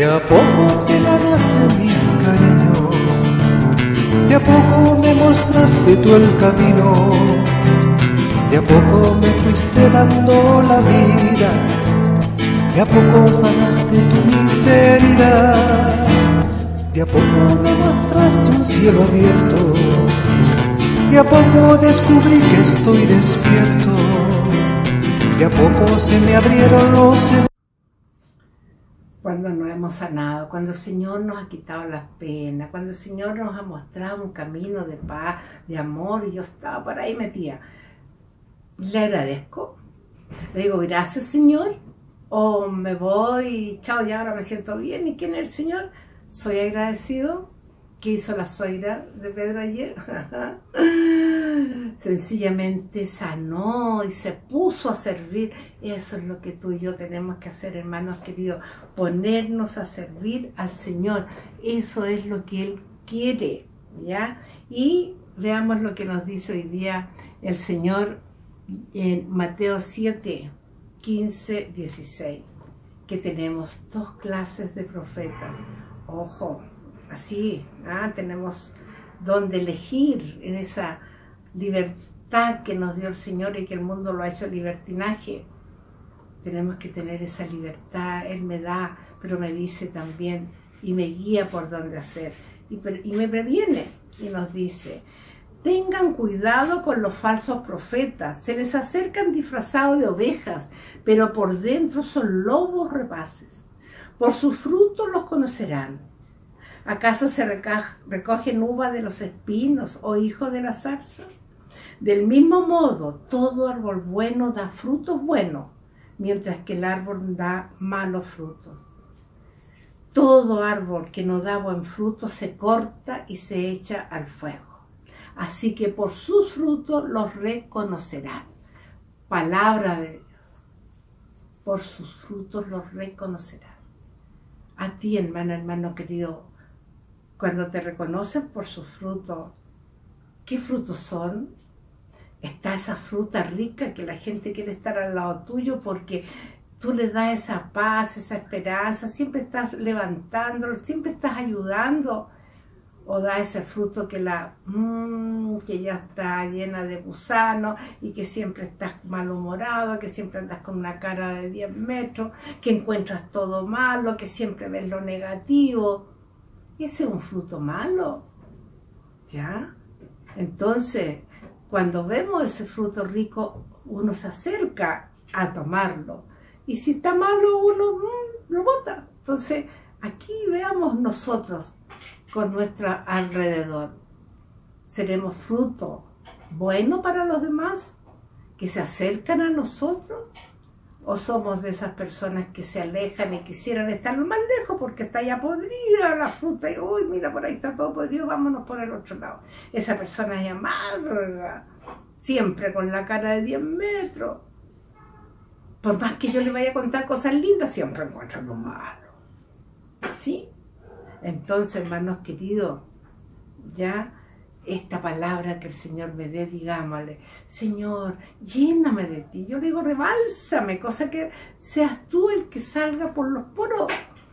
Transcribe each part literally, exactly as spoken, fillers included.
a poco te ganaste mi cariño, de a poco me mostraste tú el camino, de a poco me fuiste dando la vida, de a poco sanaste tu miseria, de a poco me mostraste un cielo abierto, de a poco descubrí que estoy despierto, de a poco se me abrieron los... Cuando nos hemos sanado, cuando el Señor nos ha quitado las penas, cuando el Señor nos ha mostrado un camino de paz, de amor, y yo estaba por ahí metida, le agradezco, le digo gracias Señor, o me voy, chao, y ahora me siento bien. ¿Y quién es el Señor? Soy agradecido. ¿Qué hizo la suegra de Pedro ayer? Sencillamente sanó y se puso a servir. Eso es lo que tú y yo tenemos que hacer, hermanos queridos, ponernos a servir al Señor. Eso es lo que Él quiere, ¿ya? Y veamos lo que nos dice hoy día el Señor en Mateo siete, quince, dieciséis, que tenemos dos clases de profetas. Ojo, así, ¿ah? Tenemos donde elegir en esa libertad que nos dio el Señor y que el mundo lo ha hecho libertinaje. Tenemos que tener esa libertad. Él me da, pero me dice también y me guía por dónde hacer y, y me previene y nos dice: tengan cuidado con los falsos profetas, se les acercan disfrazados de ovejas, pero por dentro son lobos rapaces. Por sus frutos los conocerán. ¿Acaso se recogen uvas de los espinos o hijos de la zarza? Del mismo modo, todo árbol bueno da frutos buenos, mientras que el árbol da malos frutos. Todo árbol que no da buen fruto se corta y se echa al fuego. Así que por sus frutos los reconocerán. Palabra de Dios. Por sus frutos los reconocerán. A ti, hermano, hermano querido, cuando te reconocen por sus frutos, ¿qué frutos son? Está esa fruta rica que la gente quiere estar al lado tuyo porque tú le das esa paz, esa esperanza, siempre estás levantándolo, siempre estás ayudando. O da ese fruto que, la, mmm, que ya está llena de gusanos y que siempre estás malhumorado, que siempre andas con una cara de diez metros, que encuentras todo malo, que siempre ves lo negativo. Ese es un fruto malo, ¿ya? Entonces, cuando vemos ese fruto rico, uno se acerca a tomarlo. Y si está malo, uno mmm, lo bota. Entonces, aquí veamos nosotros con nuestro alrededor. ¿Seremos fruto bueno para los demás que se acercan a nosotros? ¿O somos de esas personas que se alejan y quisieran estar lo más lejos porque está ya podrida la fruta y uy, mira, por ahí está todo podrido, vámonos por el otro lado? Esa persona es amarga, siempre con la cara de diez metros. Por más que yo le vaya a contar cosas lindas, siempre encuentro lo malo. ¿Sí? Entonces, hermanos queridos, ya esta palabra que el Señor me dé, digámosle: Señor, lléname de ti. Yo le digo, rebálsame, cosa que seas tú el que salga por los poros.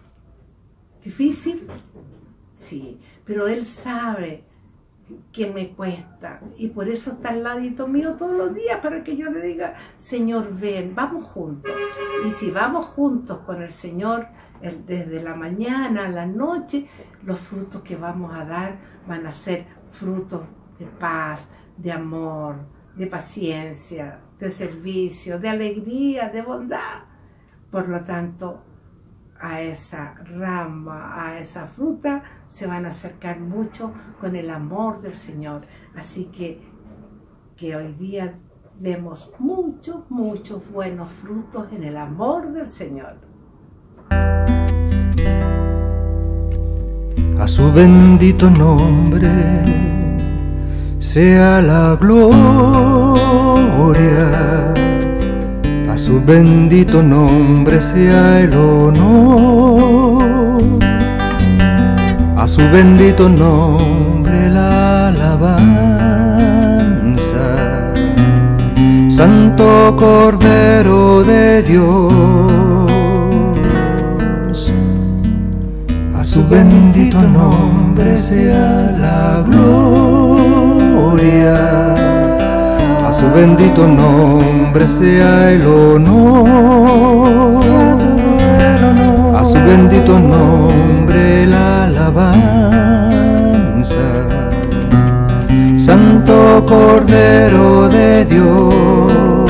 ¿Difícil? Sí, pero Él sabe que me cuesta y por eso está al ladito mío todos los días para que yo le diga: Señor, ven, vamos juntos. Y si vamos juntos con el Señor, el, desde la mañana a la noche, los frutos que vamos a dar van a ser frutos de paz, de amor, de paciencia, de servicio, de alegría, de bondad. Por lo tanto, a esa rama, a esa fruta, se van a acercar mucho con el amor del Señor. Así que, que hoy día demos muchos, muchos buenos frutos en el amor del Señor. A su bendito nombre sea la gloria, a su bendito nombre sea el honor, a su bendito nombre la alabanza. Santo Cordero de Dios, su bendito nombre sea la gloria, a su bendito nombre sea el honor, a su bendito nombre la alabanza. Santo Cordero de Dios,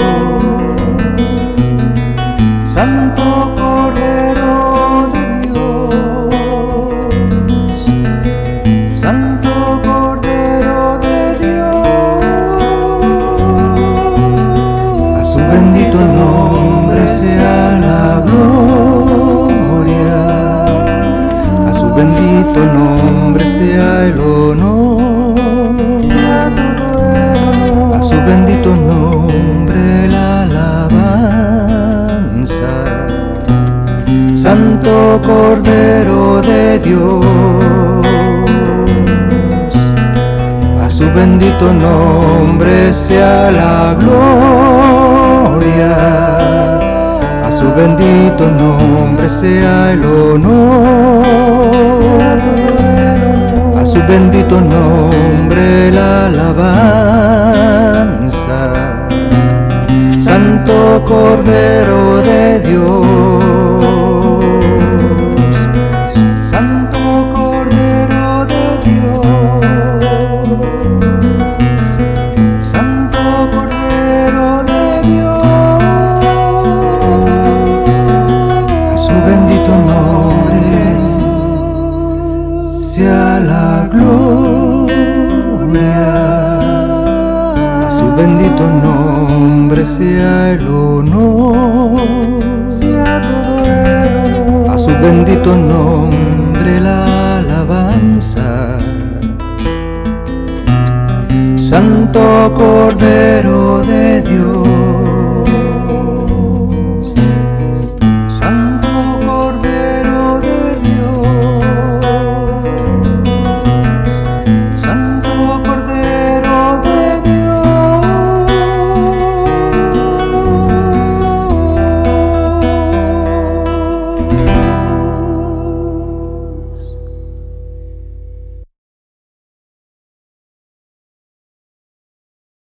Santo Cordero de Dios, Santo Cordero de Dios, a su bendito nombre sea la gloria, a su bendito nombre sea el honor, a su bendito nombre la alabanza. Santo Cordero de Dios, a su bendito nombre sea la gloria, a su bendito nombre sea el honor, a su bendito nombre la alabanza. Santo Cordero de Dios, Santo Cordero de Dios, Santo Cordero de Dios, a su bendito nombre sea la gloria, a su bendito nombre sea el honor, a su bendito nombre la alabanza. Santo Cordero